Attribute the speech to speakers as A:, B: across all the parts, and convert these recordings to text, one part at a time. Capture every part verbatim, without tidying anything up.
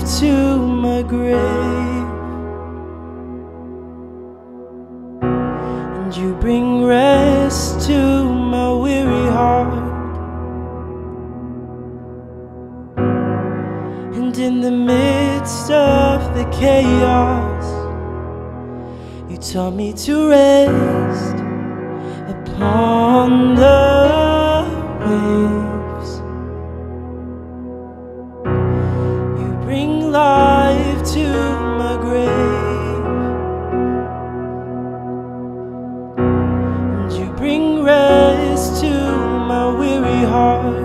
A: to my grave, and you bring rest to my weary heart. And in the midst of the chaos, you taught me to rest upon the waves. You bring life to my grave, and you bring rest to my weary heart.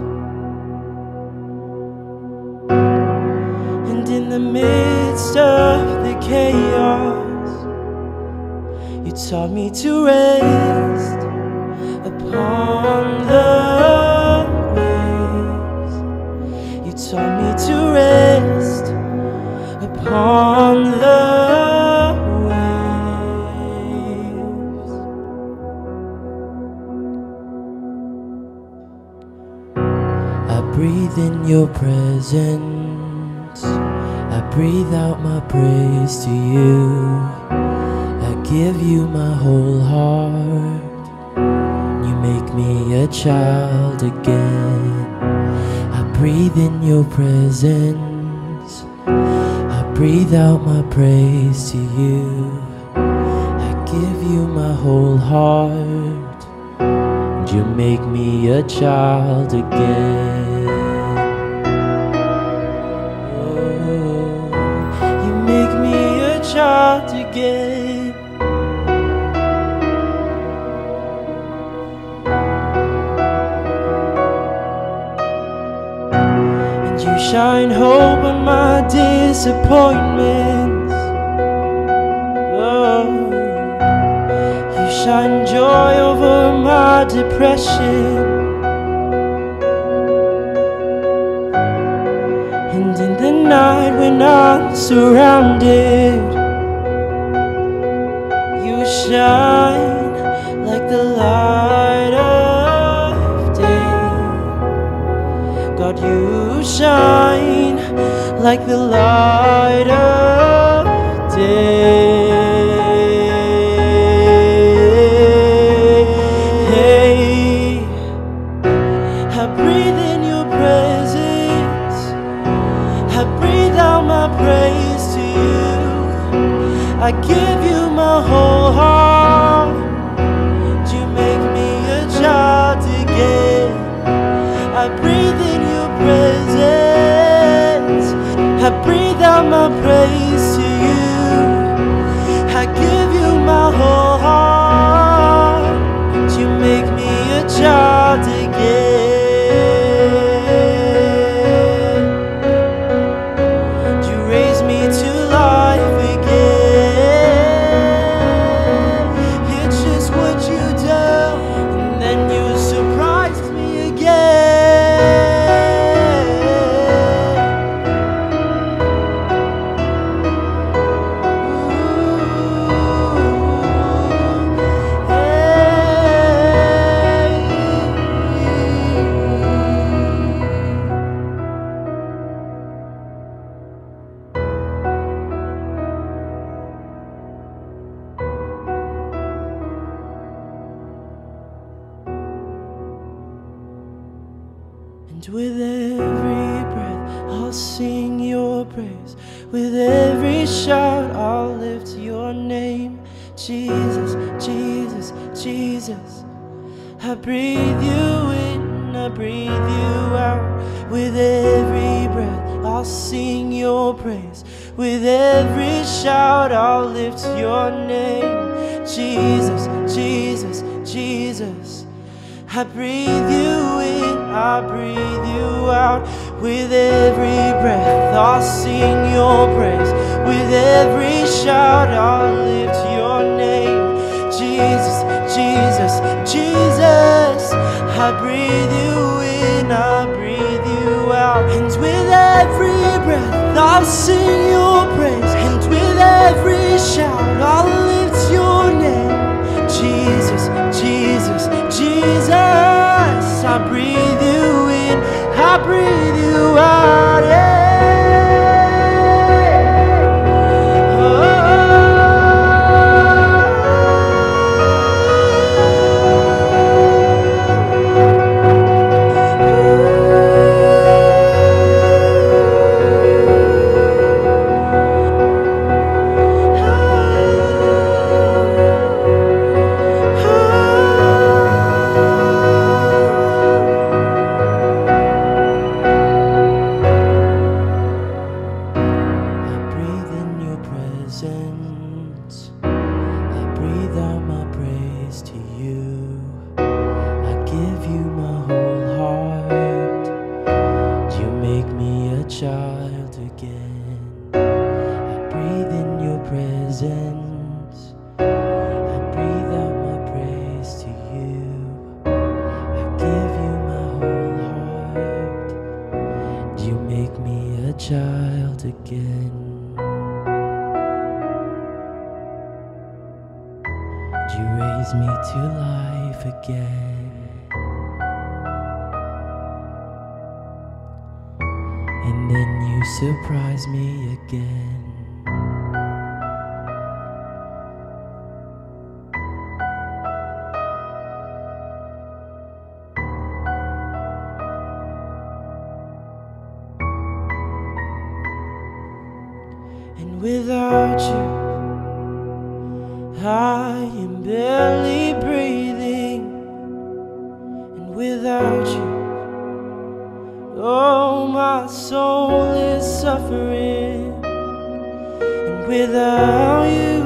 A: And in the midst of the chaos, you taught me to rest upon the waves. You taught me to rest upon the waves. I breathe in your presence, I breathe out my praise to you. I give you my whole heart. You make me a child again. I breathe in your presence, I breathe out my praise to you. I give you my whole heart, and you make me a child again. Oh, you make me a child again. You shine hope on my disappointments. Oh, you shine joy over my depression. And in the night when I'm surrounded, you shine like the light of day. God, you shine like the light of day. Hey, I breathe in your presence, I breathe out my praise to you. I give you my whole heart. You make me a child again. I breathe in your presence, I breathe out my praise to you. I give you my whole heart. You make me a child again. You raise me to life again. It's just what you do, and then you surprise me again. And with every breath I'll sing your praise. With every shout I'll lift your name. Jesus, Jesus, Jesus. I breathe you in, I breathe you out. With every breath I'll sing your praise. With every shout I'll lift your name. Jesus, Jesus, Jesus. I breathe you in, I breathe you out. With every breath I'll sing your praise. With every shout I'll lift your name. Jesus, Jesus, Jesus. I breathe you in, I breathe you out. And with every breath I'll sing your praise. And with every shout I'll lift your name. Jesus, Jesus, Jesus. I breathe you in, I breathe you out, yeah. forget. And then you surprise me again. And without you, I am barely breathing. And without you, oh, my soul is suffering. And without you,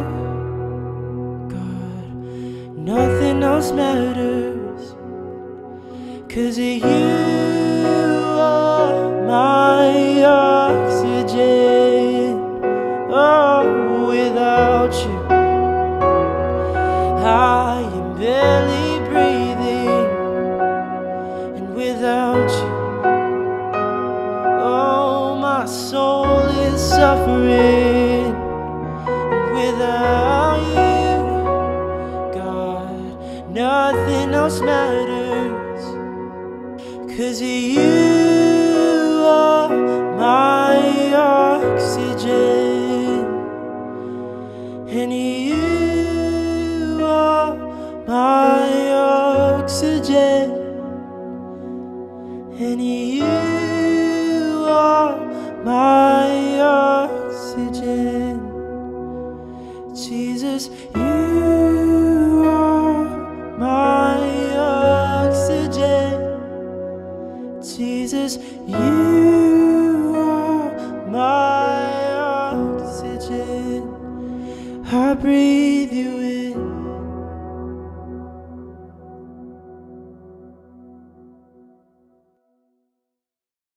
A: God, nothing else matters. 'Cause you are my oxygen. Oh, without you, I am barely breathing. And without you, oh, my soul is suffering. And without you, God, nothing else matters. 'Cause you are my oxygen. And you are my oxygen. And you are my oxygen. Jesus, you are my oxygen. Jesus, you are my oxygen. I breathe you in.